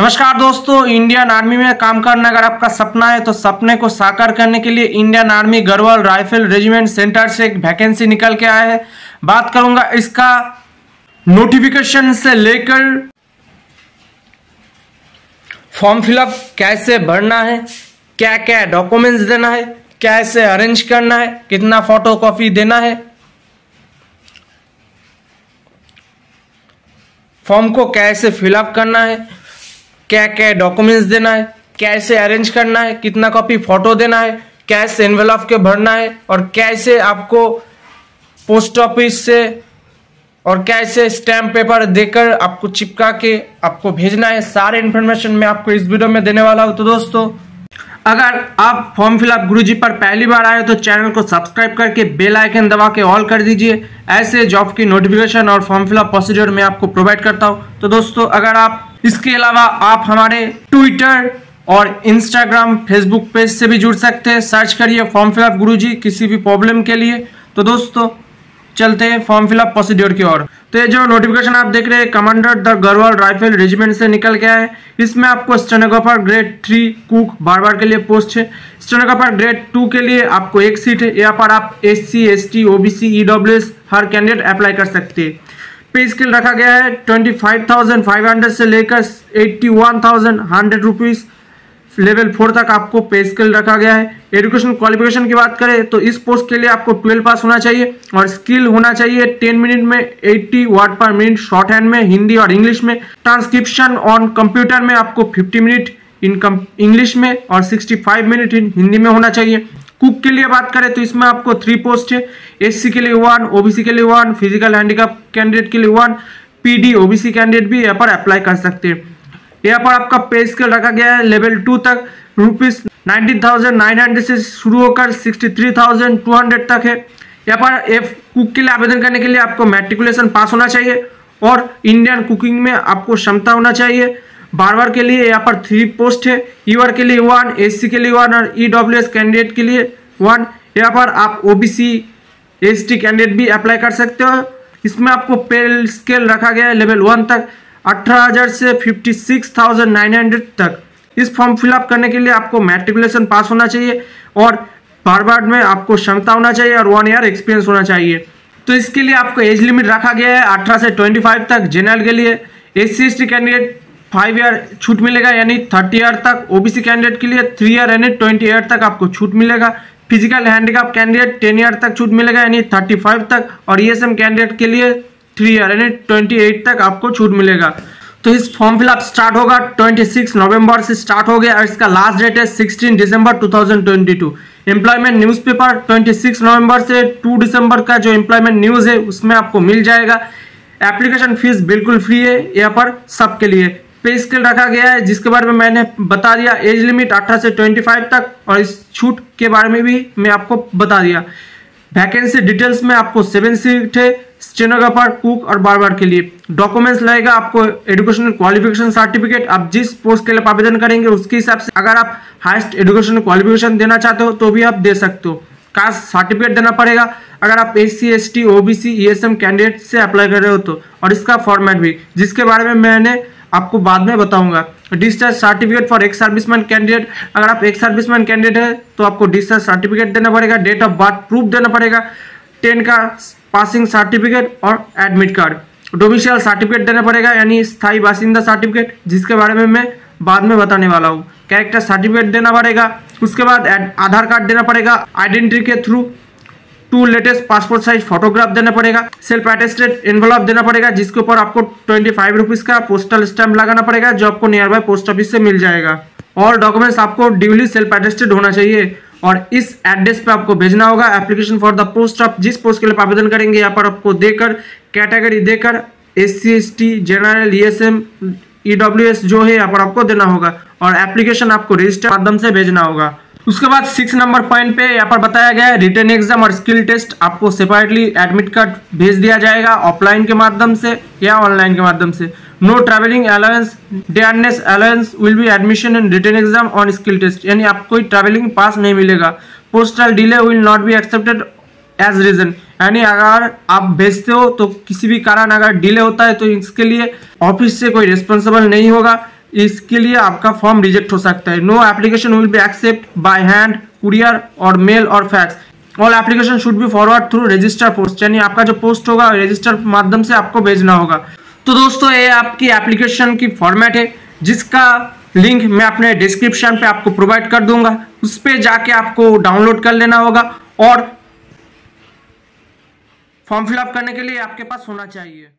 नमस्कार दोस्तों, Indian army में काम करना अगर आपका सपना है तो सपने को साकार करने के लिए Indian army Garhwal rifle regiment centre से एक वैकेंसी निकल के आया है। बात करूंगा इसका नोटिफिकेशन से लेकर फॉर्म फिलअप कैसे भरना है, क्या क्या डॉक्यूमेंट्स देना है, कैसे अरेंज करना है, कितना फोटोकॉपी देना है, फॉर्म को कैसे फिलअप करना है, क्या क्या डॉक्यूमेंट्स देना है, कैसे अरेंज करना है, कितना कॉपी फोटो देना है, कैसे एनवेलप के भरना है और कैसे आपको पोस्ट ऑफिस से और कैसे स्टैम्प पेपर देकर आपको चिपका के आपको भेजना है। सारे इन्फॉर्मेशन मैं आपको इस वीडियो में देने वाला हूं। तो दोस्तों, अगर आप फॉर्म फिलअप गुरुजी पर पहली बार आए तो चैनल को सब्सक्राइब करके बेल आइकन दबा के ऑल कर दीजिए। ऐसे जॉब की नोटिफिकेशन और फॉर्म फिलअप प्रोसीजर मैं आपको प्रोवाइड करता हूं। तो दोस्तों, अगर आप इसके अलावा आप हमारे ट्विटर और इंस्टाग्राम फेसबुक पेज से भी जुड़ सकते हैं। सर्च करिए फॉर्म फिलअप गुरुजी किसी भी प्रॉब्लम के लिए। तो दोस्तों, चलते हैं फॉर्म फिलअप प्रोसीड्योर की ओर। तो ये जो नोटिफिकेशन आप देख रहे हैं commander the Garhwal rifle regiment से निकल गया है। इसमें आपको स्टेनोग्राफर ग्रेड 3 कुक बार के लिए पोस्ट है। स्टेनोग्राफर ग्रेड 2 के लिए आपको एक सीट है। यहाँ पर आप SC ST OBC EWS हर कैंडिडेट अप्लाई कर सकते हैं। पे स्केल रखा गया है 25,500 से लेकर 81,100 रुपीज लेवल 4 तक आपको पे स्केल रखा गया है। एजुकेशन क्वालिफिकेशन की बात करें तो इस पोस्ट के लिए आपको 12 पास होना चाहिए और स्किल होना चाहिए 10 मिनट में 80 वर्ड पर मिनट शॉर्ट हैंड में हिंदी और इंग्लिश में। ट्रांसक्रिप्शन ऑन कंप्यूटर में आपको 50 मिनट इन इंग्लिश में और 65 मिनट इन हिंदी में होना चाहिए। कुक के लिए बात करें तो इसमें आपको 3 पोस्ट है। SC के लिए 1, OBC के लिए 1, फिजिकल हैंडीकैप कैंडिडेट के लिए 1, PD OBC कैंडिडेट भी यहाँ पर अप्लाई कर सकते हैं। यहाँ पर आपका पे स्केल रखा गया है लेवल 2 तक ₹19,900 से शुरू होकर 63,200 तक है। यहाँ पर कुक के लिए आवेदन करने के लिए आपको मैट्रिकुलेशन पास होना चाहिए और इंडियन कुकिंग में आपको क्षमता होना चाहिए। बार के लिए यहाँ पर 3 पोस्ट है। ER के लिए 1, SC के लिए 1 और EWS कैंडिडेट के लिए 1। यहाँ पर आप OBC ST कैंडिडेट भी अप्लाई कर सकते हो। इसमें आपको पे स्केल रखा गया है लेवल 1 तक 18,000 से 56,900 तक। इस फॉर्म फिलअप करने के लिए आपको मैट्रिकुलेशन पास होना चाहिए और बार में आपको क्षमता होना चाहिए और 1 ईयर एक्सपीरियंस होना चाहिए। तो इसके लिए आपको एज लिमिट रखा गया है 18 से 25 तक। जनरल के लिए SC ST कैंडिडेट 5 ईयर छूट मिलेगा यानी 30 ईयर तक। OBC कैंडिडेट के लिए 3 ईयर यानी 20 ईयर तक आपको छूट मिलेगा। फिजिकल हैंडीकैप कैंडिडेट 10 ईयर तक छूट मिलेगा यानी 35 तक और ESM कैंडिडेट के लिए 3 ईयर यानी 28 तक आपको छूट मिलेगा। तो इस फॉर्म फिलअप स्टार्ट होगा 26 नवंबर से स्टार्ट हो गया और इसका लास्ट डेट है 16 दिसंबर 2022। एम्प्लॉयमेंट न्यूज़पेपर 26 नवंबर से 2 दिसंबर का जो एम्प्लॉयमेंट न्यूज़ है उसमें आपको मिल जाएगा। एप्लीकेशन फीस बिल्कुल फ्री है यहाँ पर सबके लिए। पे स्केल रखा गया है जिसके बारे में मैंने बता दिया। एज लिमिट 18 से 25 तक और इस छूट के बारे में भी मैं आपको बता दिया। वैकेंसी डिटेल्स में आपको 7 सीट है स्टेनोग्राफर कुक और बार के लिए। डॉक्यूमेंट्स लगेगा आपको एजुकेशनल क्वालिफिकेशन सर्टिफिकेट। आप जिस पोस्ट के लिए आवेदन करेंगे उसके हिसाब से अगर आप हाईएस्ट एजुकेशनल क्वालिफिकेशन देना चाहते हो तो भी आप दे सकते हो। कास्ट सर्टिफिकेट देना पड़ेगा अगर आप SC ST OBC ESM candidate से अप्लाई कर रहे हो तो, और इसका फॉर्मेट भी जिसके बारे में मैंने आपको बाद में बताऊंगा। Discharge certificate for ex serviceman candidate, अगर आप एक्स सर्विसमैन कैंडिडेट है तो आपको डिस्चार्ज सर्टिफिकेट देना पड़ेगा। डेट ऑफ बर्थ प्रूफ देना पड़ेगा। 10 का पासिंग सर्टिफिकेट और एडमिट कार्ड। डोमिसाइल सर्टिफिकेट देना पड़ेगा यानी स्थायी बासिंदा सर्टिफिकेट जिसके बारे में मैं बाद में बताने वाला हूँ। कैरेक्टर सर्टिफिकेट देना पड़ेगा। उसके बाद आधार कार्ड देना पड़ेगा आइडेंटिटी के थ्रू। 2 लेटेस्ट पासपोर्ट साइज फोटोग्राफ देना पड़ेगा। सेल्फ अटेस्टेड एनवेलप देना पड़ेगा जिसके ऊपर आपको 25 रुपीज का पोस्टल स्टैम्प लगाना पड़ेगा जो आपको नियर बाय पोस्ट ऑफिस से मिल जाएगा। और डॉक्यूमेंट्स आपको ड्यूली सेल्फ अटेस्टेड होना चाहिए और इस एड्रेस पे आपको भेजना होगा। Application for the post of जिस पोस्ट के लिए आवेदन करेंगे यहाँ पर आपको देकर कैटेगरी देकर SC ST general ESM EWS जो है यहाँ पर आपको देना होगा और एप्लीकेशन आपको रजिस्टर माध्यम से भेजना होगा। उसके बाद 6 नंबर पॉइंट पे यहाँ पर बताया गया है रिटन एग्जाम और स्किल टेस्ट आपको सेपरेटली एडमिट कार्ड भेज दिया जाएगा ऑफलाइन के माध्यम से या ऑनलाइन के माध्यम से। No travelling allowance dearness allowance will be admission in written exam on skill test, यानी आपको कोई ट्रैवलिंग पास नहीं मिलेगा। Postal delay will not be accepted as reason, यानी अगर आप भेजते हो तो किसी भी कारण अगर डिले होता है तो इसके लिए ऑफिस से कोई रिस्पॉन्सिबल नहीं होगा। इसके लिए आपका फॉर्म रिजेक्ट हो सकता है। No application will be accept by hand, courier और मेल और fax. All application should be forward through register post, यानी आपका जो पोस्ट होगा रजिस्टर माध्यम से आपको भेजना होगा। तो दोस्तों ये आपकी एप्लीकेशन की फॉर्मेट है, जिसका लिंक मैं अपने डिस्क्रिप्शन पे आपको प्रोवाइड कर दूंगा। उस पे जाके आपको डाउनलोड कर लेना होगा और फॉर्म फिलअप करने के लिए आपके पास होना चाहिए।